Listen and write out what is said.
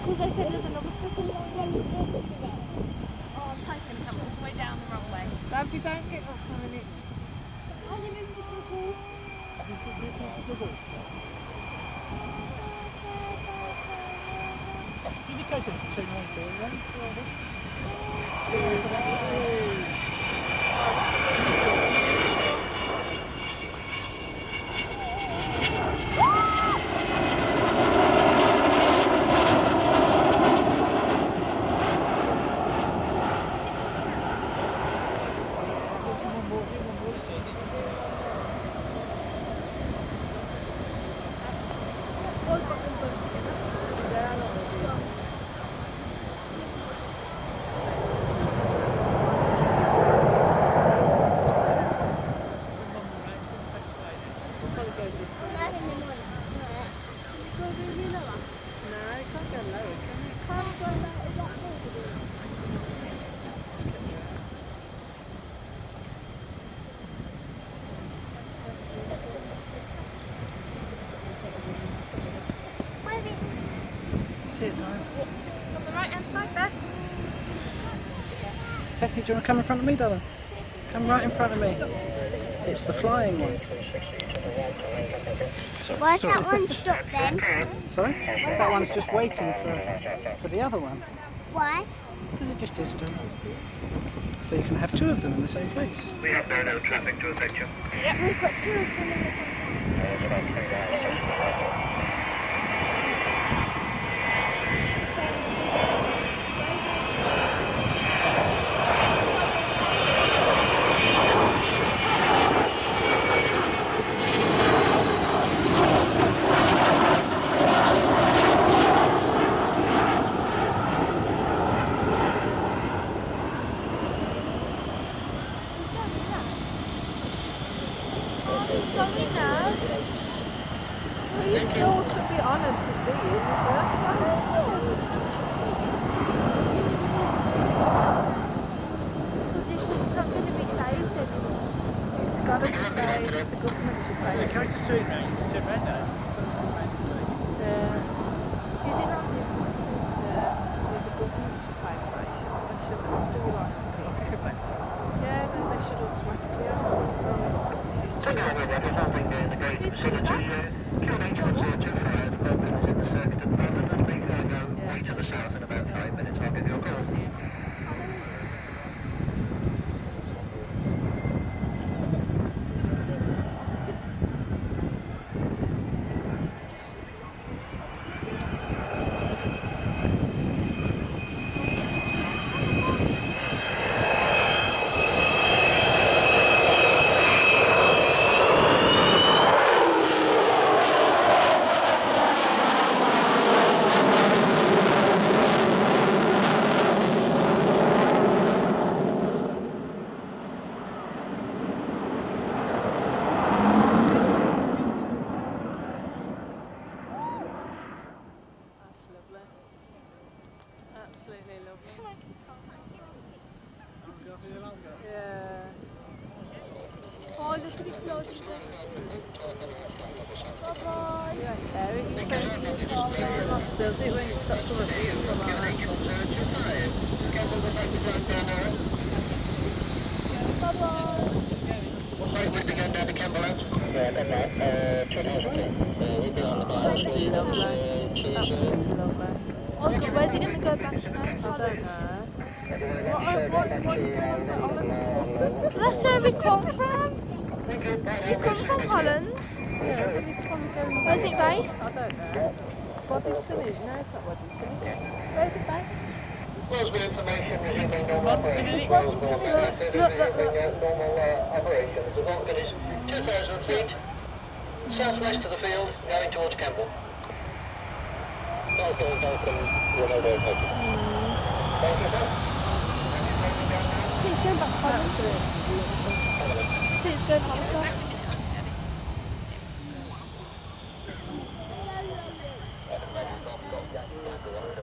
because I said there's another speckle. Oh, I'm taking them all the way down the wrong way. Don't get up a minute. Indicator for 294, See it, darling. It's on the right hand side, Beth. Betty, do you want to come in front of me, darling? Come right in front of me. It's the flying one. Sorry, Why's that one stuck then? Sorry? That one's just waiting for the other one. Why? Because it just is done. So you can have two of them in the same place. We have no traffic to affect you. Yep, we've got two of them in the same time. You still should be honoured to see you in the first place. Because it's not going to be saved anymore. It's got to be saved. The government should pay. Can I just say now? You said right now. Is it not? The government should pay for it. They shouldn't have to rely on people. Should pay. Yeah, then they should automatically have money from it. It's coming back. To the south in about 5 minutes. I'll give you a call. Absolutely lovely. Yeah. Oh, look at it floating there. Bye-bye. You don't care if you send it in the car and off, does it, when it's got something beautiful on it? Bye-bye. Absolutely lovely. Absolutely lovely. Oh, God, where's it going to go back tonight? I don't know. What are you doing on the That's where we come from. You come from Holland. Yeah, but it's from going. Where's it based? I don't know. Boddington is. No, it's not Boddington, is it? Where's it based? Well, with information resuming normal operations. Look. Normal operations. The Vulcan is 2,000 feet southwest of the field, going towards Campbell. Vulcan, you're no way taken. Thank you, sir. It's going back to Holland. See, it's going Holland.